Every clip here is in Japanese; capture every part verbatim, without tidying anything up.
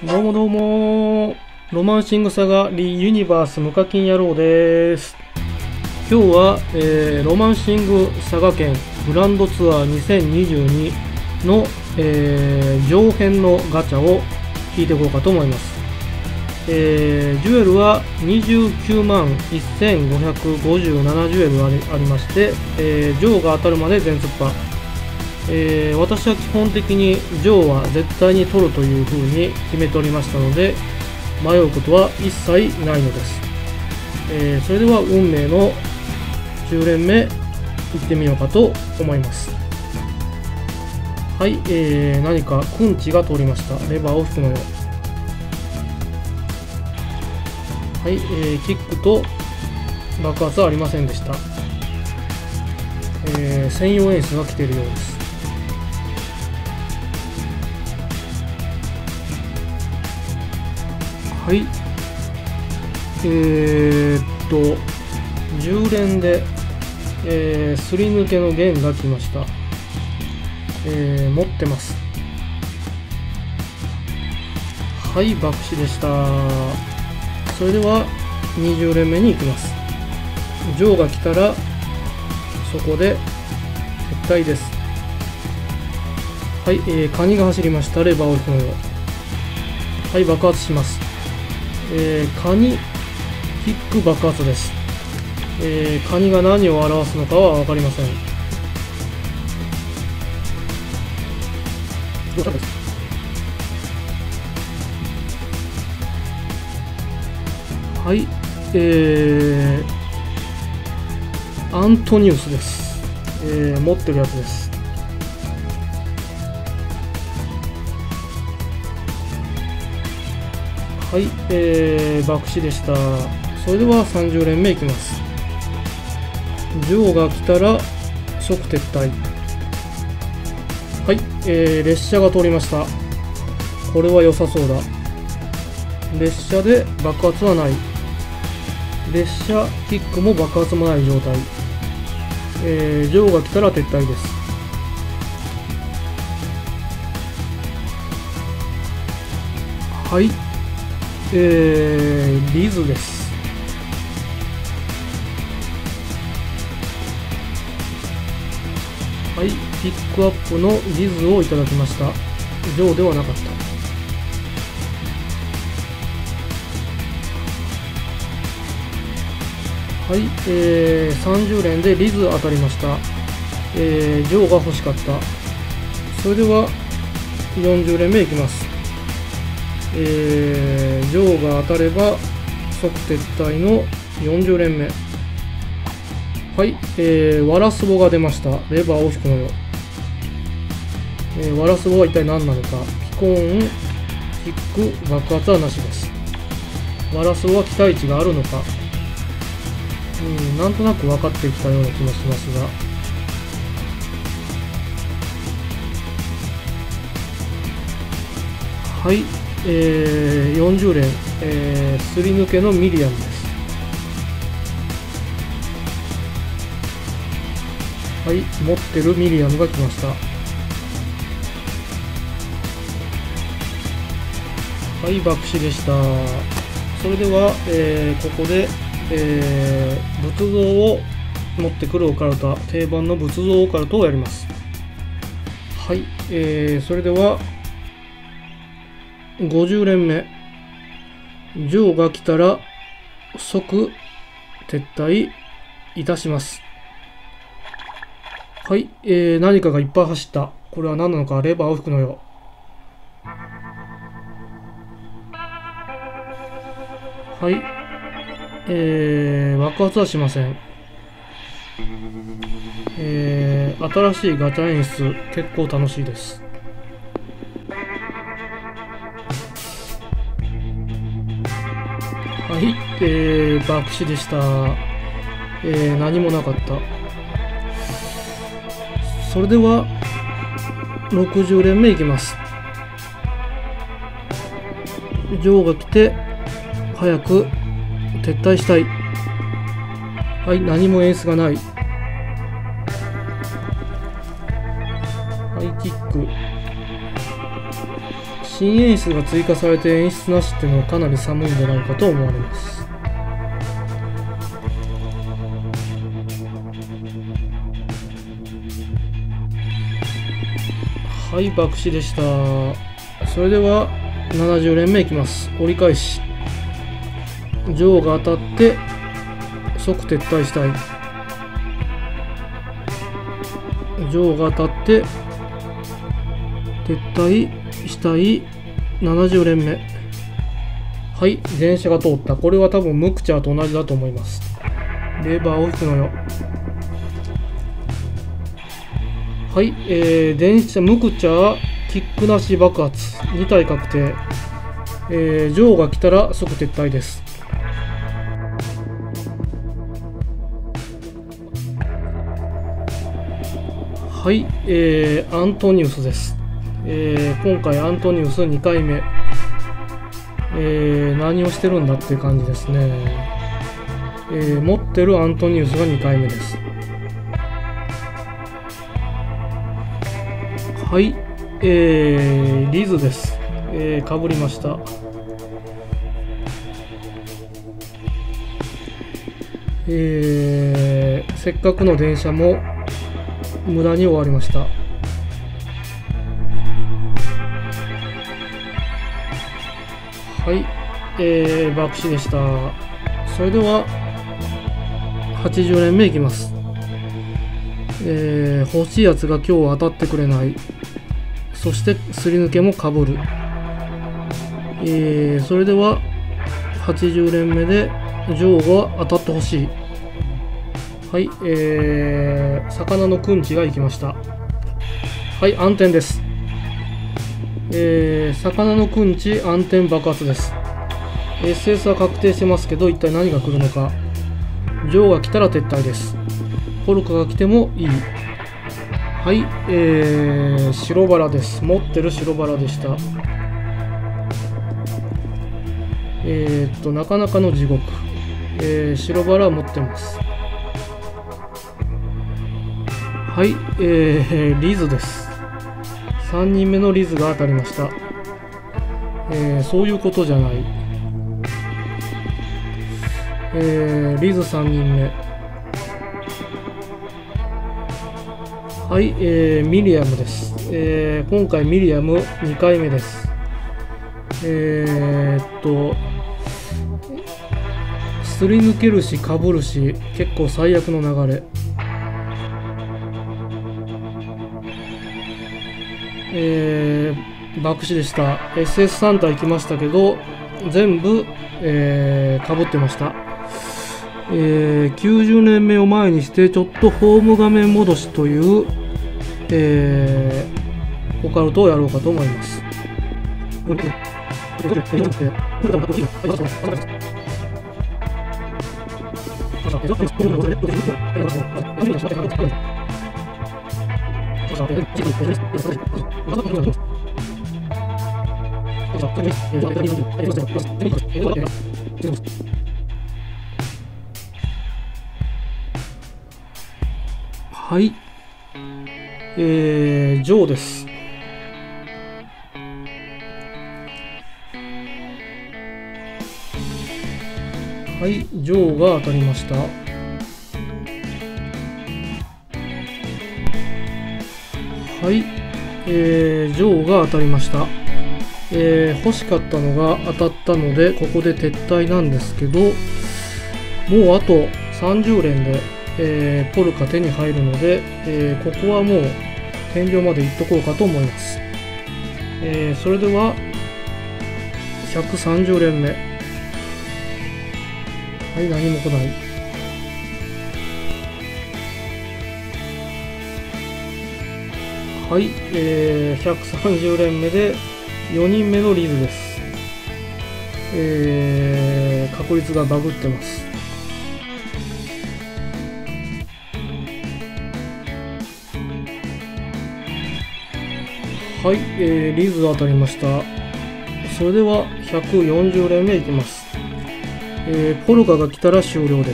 どうもどうも、ロマンシングサガリユニバース無課金野郎です。今日は、えー、ロマンシングサガ券グランドツアーにせんにじゅうにの、えー、上編のガチャを引いていこうかと思います。えー、ジュエルはにじゅうきゅうまんせんごひゃくごじゅうななジュエルあり、ありまして、えー、ジョーが当たるまで全突破。えー、私は基本的にジョーは絶対に取るという風に決めておりましたので、迷うことは一切ないのです。えー、それでは運命のじゅう連目いってみようかと思います。はい、えー、何かくんちが通りました。レバーを引くのよ。はい、えー、キックと爆発はありませんでした。えー、専用エースが来ているようです。はい、えー、っとじゅう連で、えー、すり抜けの弦が来ました。えー、持ってます。はい、爆死でした。それではにじゅう連目に行きます。ジョーが来たらそこで撤退です。はい、えー、カニが走りました。レバーを引くのよ。はい、爆発します。えー、カニキック爆発です。えー、カニが何を表すのかは分かりません。はい、えー、アントニウスです。えー、持ってるやつです。はい、えー、爆死でした。それではさんじゅう連目いきます。ジョーが来たら即撤退。はい、えー、列車が通りました。これは良さそうだ。列車で爆発はない。列車キックも爆発もない状態。えー、ジョーが来たら撤退です。はい、えー、リズです。はい、ピックアップのリズをいただきました。ジョーではなかった。はい、えー、さんじゅう連でリズ当たりました。えー、ジョーが欲しかった。それではよんじゅう連目いきます。えー、ジョーが当たれば即撤退のよんじゅう連目。はい、えー、ワラスボが出ました。レバーを引くのよ。えー、ワラスボは一体何なのか。ピコーン、キック、爆発はなしです。ワラスボは期待値があるのか。うん、なんとなく分かってきたような気もしますが。はい、えー、よんじゅう連、えー、すり抜けのミリアムです。はい、持ってるミリアムが来ました。はい、爆死でした。それでは、えー、ここで、えー、仏像を持ってくるオカルタ、定番の仏像オカルトをやります。はい、えー、それではごじゅう連目。ジョーが来たら即撤退いたします。はい、えー、何かがいっぱい走った。これは何なのか。レバーを引くのよ。はい、えー、爆発はしません。えー、新しいガチャ演出結構楽しいです。はい、えー、爆死でした。えー、何もなかった。それではろくじゅう連目いきます。ジョーが来て早く撤退したい。はい、何もエースがない。はい、キック新演出が追加されて演出なしっていうのはかなり寒いんじゃないかと思われます。はい、爆死でした。それではななじゅう連目いきます。折り返し。ジョーが当たって即撤退したい。ジョーが当たって撤退したい。ななじゅう連目。はい、電車が通った。これは多分ムクチャーと同じだと思います。レバーを引くのよ。はい、えー、電車ムクチャーキックなし爆発に体確定。えー、ジョーが来たら即撤退です。はい、えー、アントニウスです。えー、今回アントニウスにかいめ。えー、何をしてるんだっていう感じですね。えー、持ってるアントニウスがにかいめです。はい、えー、リズです。えー、かぶりました。えー、せっかくの電車も無駄に終わりました。はい、えー、爆死でした。それでははちじゅう連目いきます。えー、欲しいやつが今日は当たってくれない。そしてすり抜けもかぶる。えー、それでははちじゅう連目でジョーが当たってほしい。はい、えー、魚のくんちが行きました。はい、暗転です。えー、魚のくんち暗転爆発です。 エスエス は確定してますけど、一体何が来るのか。ジョーが来たら撤退です。ポルカが来てもいい。はい、えー、白バラです。持ってる白バラでした。えー、っとなかなかの地獄。えー、白バラ持ってます。はい、えー、リズです。さんにんめのリズが当たりました。えー、そういうことじゃない。えー、リズさんにんめ。はい、えー、ミリアムです。えー、今回ミリアムにかいめです。えー、っと、すり抜けるし、かぶるし、結構最悪の流れ。えー、爆死でした。エスエスさん 体来ましたけど、全部、えー、かぶってました。えー、きゅうじゅう連目を前にしてちょっとホーム画面戻しという、えー、オカルトをやろうかと思います。はい、えー、ジョーです。はい、ジョーが当たりました。はい、えー、ジョーが当たりました。えー、欲しかったのが当たったのでここで撤退なんですけど、もうあとさんじゅう連で、えー、ポルカ手に入るので、えー、ここはもう天井まで行っとこうかと思います。えー、それではひゃくさんじゅう連目。はい、何も来ない。はい、えー、ひゃくさんじゅう連目でよにんめのリズです。えー、確率がバグってます。はい、えー、リズ当たりました。それではひゃくよんじゅう連目いきます。えー、ポルカが来たら終了です。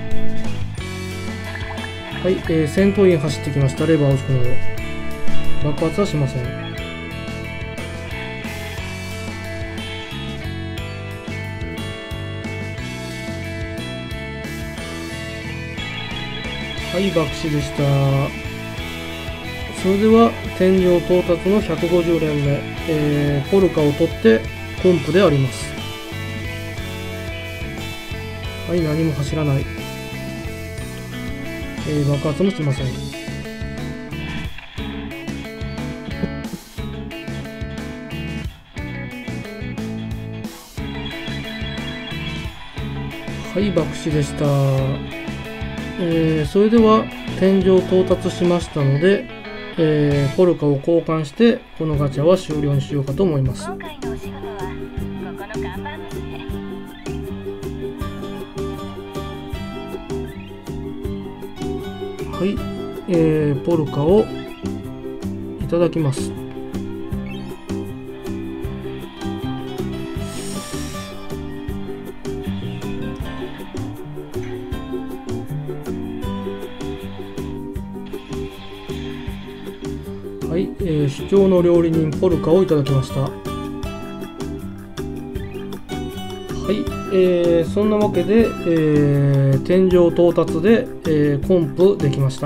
はい、えー、戦闘員走ってきました。レバーを押すので爆発はしません。 い、爆死でした。それでは天井到達のひゃくごじゅう連目、えー、ポルカを取ってコンプであります。はい、何も走らない。えー、爆発もしません。はい、爆死でした。えー、それでは天井到達しましたので、えー、ポルカを交換してこのガチャは終了にしようかと思います。 今回のお仕事はここの看板娘。 はい、えー、ポルカをいただきます。はい、えー、主張の料理人ポルカをいただきました。はい、えー、そんなわけで、えー、天井到達で、えー、コンプできました。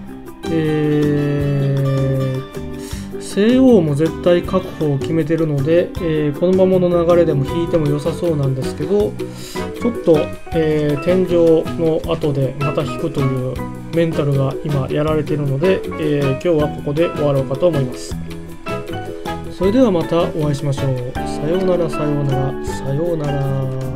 えー、西欧も絶対確保を決めてるので、えー、このままの流れでも引いても良さそうなんですけど、ちょっと、えー、天井の後でまた引くというメンタルが今やられているので、えー、今日はここで終わろうかと思います。それではまたお会いしましょう。さようなら、さようなら、さようなら。